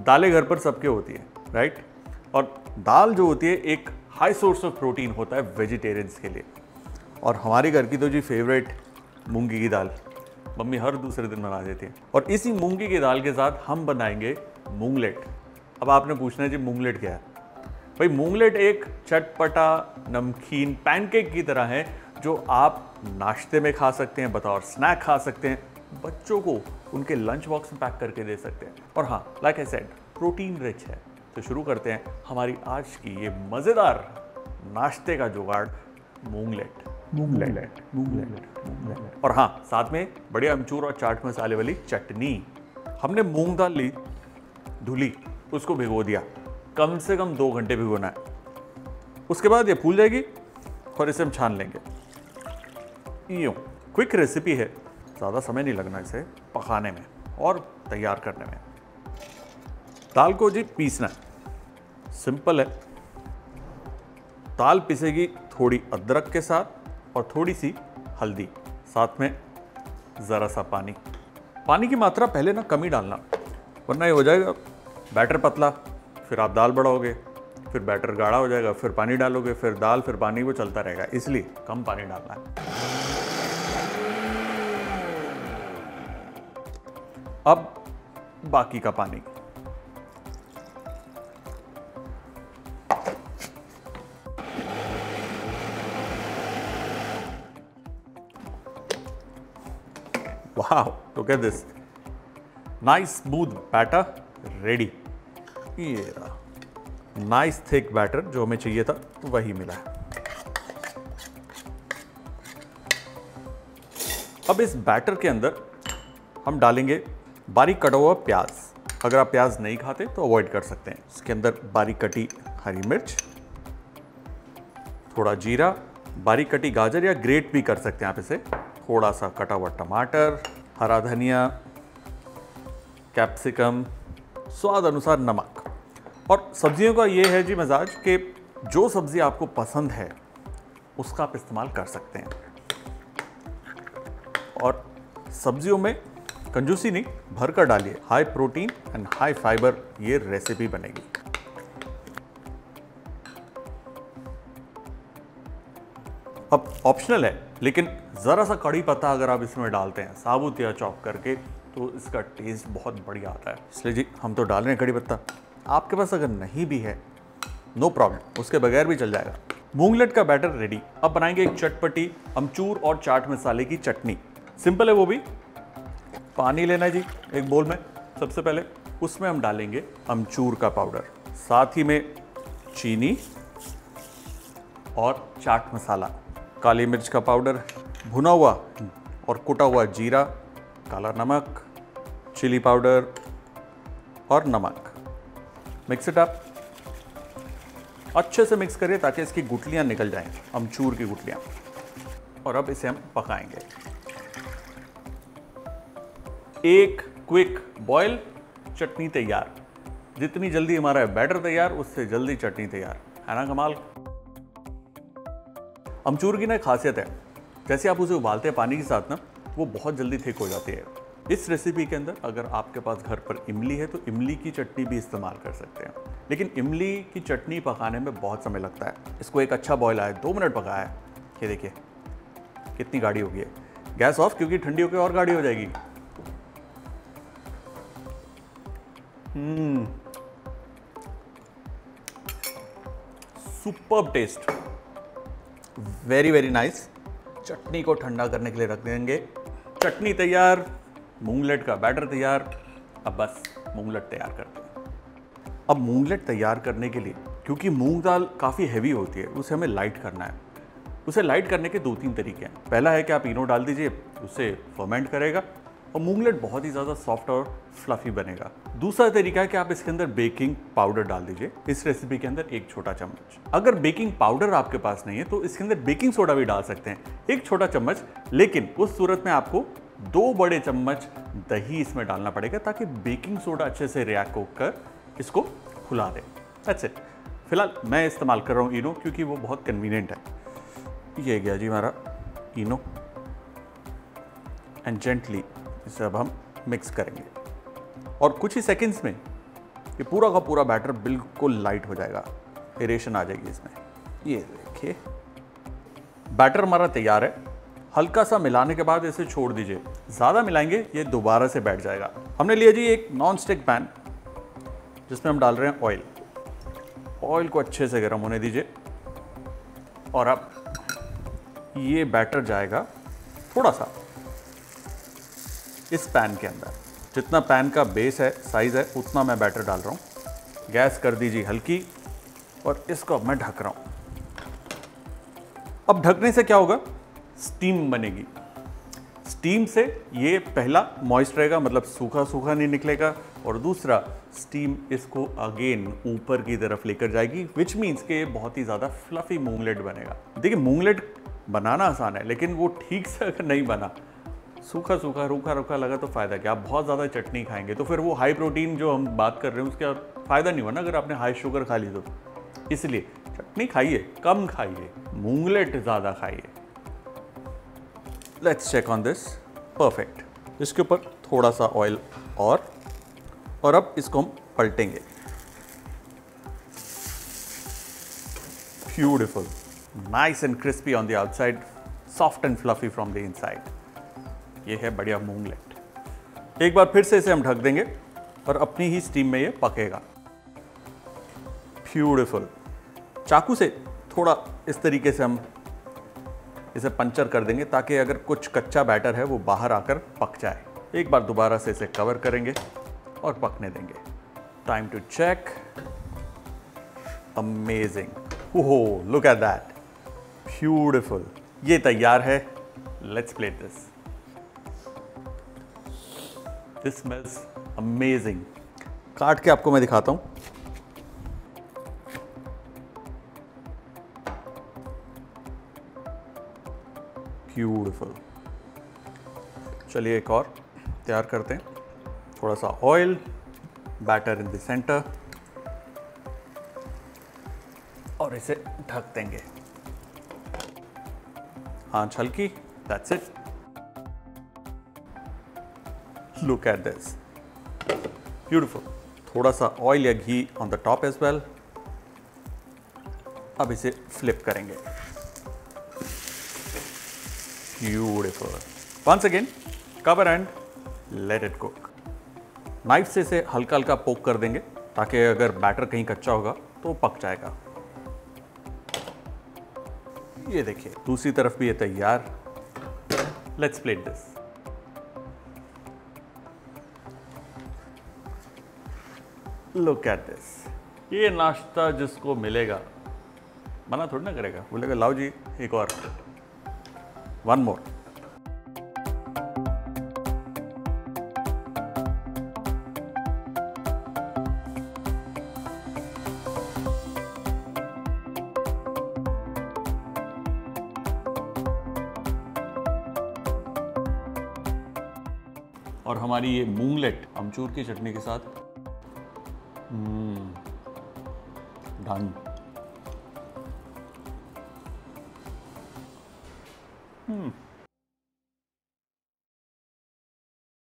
दालें घर पर सबके होती है, राइट? और दाल जो होती है एक हाई सोर्स ऑफ प्रोटीन होता है वेजिटेरियंस के लिए। और हमारे घर की तो जी फेवरेट मूंगी की दाल, मम्मी हर दूसरे दिन बना देती है। और इसी मूंगी की दाल के साथ हम बनाएंगे मूंगलेट। अब आपने पूछना है जी मूंगलेट क्या है? भाई मूंगलेट एक चटपटा नमकीन पैनकेक की तरह है जो आप नाश्ते में खा सकते हैं, बतौर स्नैक खा सकते हैं, बच्चों को उनके लंच बॉक्स में पैक करके दे सकते हैं। और हाँ, like I said, protein rich है। तो शुरू करते हैं हमारी आज की ये मज़ेदार नाश्ते का जुगाड़, मूंगलेट। और हाँ, साथ में बढ़िया अमचूर और चाट मसाले वाली चटनी। हमने मूंग दाल ली, धुली, उसको भिगो दिया, कम से कम 2 घंटे भिगोना है। उसके बाद ये फूल जाएगी और इसे हम छान लेंगे। यूँ क्विक रेसिपी है, ज़्यादा समय नहीं लगना इसे पकाने में और तैयार करने में। दाल को जी पीसना है, सिंपल है। दाल पिसेगी थोड़ी अदरक के साथ और थोड़ी सी हल्दी, साथ में ज़रा सा पानी। पानी की मात्रा पहले ना कम ही डालना, वरना ये हो जाएगा बैटर पतला, फिर आप दाल बढ़ाओगे, फिर बैटर गाढ़ा हो जाएगा, फिर पानी डालोगे, फिर दाल, फिर पानी, वो चलता रहेगा। इसलिए कम पानी डालना है। अब बाकी का पानी वाह, look at this nice smooth batter ready. ये रहा नाइस थिक बैटर, जो हमें चाहिए था वही मिला है। अब इस बैटर के अंदर हम डालेंगे बारीक कटा हुआ प्याज। अगर आप प्याज नहीं खाते तो अवॉइड कर सकते हैं। इसके अंदर बारीक कटी हरी मिर्च, थोड़ा जीरा, बारीक कटी गाजर या ग्रेट भी कर सकते हैं आप इसे, थोड़ा सा कटा हुआ टमाटर, हरा धनिया, कैप्सिकम, स्वाद अनुसार नमक। और सब्जियों का ये है जी मिजाज कि जो सब्जी आपको पसंद है उसका आप इस्तेमाल कर सकते हैं। और सब्जियों में कंजूसी नहीं, भर कर डालिए। High protein and high fibre ये रेसिपी बनेगी। अब ऑप्शनल है, लेकिन ज़रा सा कड़ी पत्ता अगर आप इसमें डालते हैं साबुत या चॉप करके, तो इसका टेस्ट बहुत बढ़िया आता है। इसलिए जी हम तो डाल रहे हैं कड़ी पत्ता। आपके पास अगर नहीं भी है नो प्रॉब्लम, उसके बगैर भी चल जाएगा। मूंगलेट का बैटर रेडी। अब बनाएंगे एक चटपटी अमचूर और चाट मसाले की चटनी। सिंपल है वो भी। पानी लेना है जी एक बोल में, सबसे पहले उसमें हम डालेंगे अमचूर का पाउडर, साथ ही में चीनी और चाट मसाला, काली मिर्च का पाउडर, भुना हुआ और कुटा हुआ जीरा, काला नमक, चिली पाउडर और नमक। मिक्स इट अप, अच्छे से मिक्स करिए ताकि इसकी गुठलियां निकल जाएं, अमचूर की गुठलियां। और अब इसे हम पकाएंगे। एक क्विक बॉयल, चटनी तैयार। जितनी जल्दी हमारा बैटर तैयार, उससे जल्दी चटनी तैयार, है ना कमाल। अमचूर की ना खासियत है, जैसे आप उसे उबालते हैं पानी के साथ ना, वो बहुत जल्दी थिक हो जाती है। इस रेसिपी के अंदर अगर आपके पास घर पर इमली है तो इमली की चटनी भी इस्तेमाल कर सकते हैं, लेकिन इमली की चटनी पकाने में बहुत समय लगता है। इसको एक अच्छा बॉयल आया, 2 मिनट पकाया है, ये देखिए कितनी गाढ़ी हो गई है। गैस ऑफ, क्योंकि ठंडी होकर और गाढ़ी हो जाएगी। Superb taste, very very nice. Chutney को ठंडा करने के लिए रख देंगे। चटनी तैयार, मूंगलेट का बैटर तैयार। अब बस मूंगलेट तैयार करते हैं। अब मूंगलेट तैयार करने के लिए, क्योंकि मूंग दाल काफ़ी हैवी होती है, उसे हमें लाइट करना है। उसे लाइट करने के 2-3 तरीके हैं। पहला है कि आप इनो डाल दीजिए, उससे फर्मेंट करेगा और मूंगलेट बहुत ही ज़्यादा सॉफ्ट और फ्लफी बनेगा। दूसरा तरीका है कि आप इसके अंदर बेकिंग पाउडर डाल दीजिए। इस रेसिपी के अंदर 1 छोटा चम्मच। अगर बेकिंग पाउडर आपके पास नहीं है तो इसके अंदर बेकिंग सोडा भी डाल सकते हैं, 1 छोटा चम्मच। लेकिन उस सूरत में आपको 2 बड़े चम्मच दही इसमें डालना पड़ेगा, ताकि बेकिंग सोडा अच्छे से रिएक्ट होकर इसको खुला दे। That's it. फिलहाल मैं इस्तेमाल कर रहा हूँ इनो, क्योंकि वो बहुत कन्वीनियंट है। ये गया जी हमारा इनो, एंड जेंटली इसे अब हम मिक्स करेंगे और कुछ ही सेकंड्स में ये पूरा का पूरा बैटर बिल्कुल लाइट हो जाएगा, एरेशन आ जाएगी इसमें। ये देखिए बैटर हमारा तैयार है। हल्का सा मिलाने के बाद इसे छोड़ दीजिए, ज़्यादा मिलाएंगे ये दोबारा से बैठ जाएगा। हमने लिया जी एक नॉन स्टिक पैन जिसमें हम डाल रहे हैं ऑयल। ऑयल को अच्छे से गर्म होने दीजिए और अब ये बैटर जाएगा थोड़ा सा इस पैन के अंदर। जितना पैन का बेस है, साइज़ है, उतना मैं बैटर डाल रहा हूँ। गैस कर दीजिए हल्की और इसको अब मैं ढक रहा हूँ। अब ढकने से क्या होगा, स्टीम बनेगी। स्टीम से ये पहला मॉइस्ट रहेगा, मतलब सूखा सूखा नहीं निकलेगा, और दूसरा स्टीम इसको अगेन ऊपर की तरफ लेकर जाएगी, विच मीन्स कि बहुत ही ज़्यादा फ्लफी मूंगलेट बनेगा। देखिए मूंगलेट बनाना आसान है, लेकिन वो ठीक से अगर नहीं बना, सूखा सूखा रूखा रूखा लगा तो फ़ायदा क्या। आप बहुत ज़्यादा चटनी खाएंगे तो फिर वो हाई प्रोटीन जो हम बात कर रहे हैं उसका फ़ायदा नहीं हुआ ना, अगर आपने हाई शुगर खा ली तो। इसलिए चटनी खाइए, कम खाइए, मूंगलेट ज़्यादा खाइए। Let's check on this, perfect. इसके ऊपर थोड़ा सा ऑयल और अब इसको हम पलटेंगे। Beautiful, nice and crispy on the outside, soft and fluffy from the inside. ये है बढ़िया मूंगलेट। एक बार फिर से इसे हम ढक देंगे और अपनी ही स्टीम में ये पकेगा। ब्यूटिफुल। चाकू से थोड़ा इस तरीके से हम इसे पंचर कर देंगे ताकि अगर कुछ कच्चा बैटर है वो बाहर आकर पक जाए। एक बार दोबारा से इसे कवर करेंगे और पकने देंगे। Time to check. Amazing. Oh, look at that, beautiful. ये तैयार है। Let's plate this. This smells amazing. काट के आपको मैं दिखाता हूं। ब्यूटिफुल। चलिए एक और तैयार करते हैं। थोड़ा सा oil, batter in the centre, और इसे ढक देंगे। आंच हल्की, that's it. Look at this, beautiful. थोड़ा सा ऑयल या घी on the top as well. अब इसे फ्लिप करेंगे। Beautiful. Once again, cover and let it cook. Knife से इसे हल्का हल्का पोक कर देंगे ताकि अगर बैटर कहीं कच्चा होगा तो पक जाएगा। ये देखिए दूसरी तरफ भी ये तैयार। Let's plate this. Look at this. ये नाश्ता जिसको मिलेगा मना थोड़ी ना करेगा, बोलेगा लाओ जी एक और, वन मोर। और हमारी ये मूंगलेट अमचूर की चटनी के साथ डन।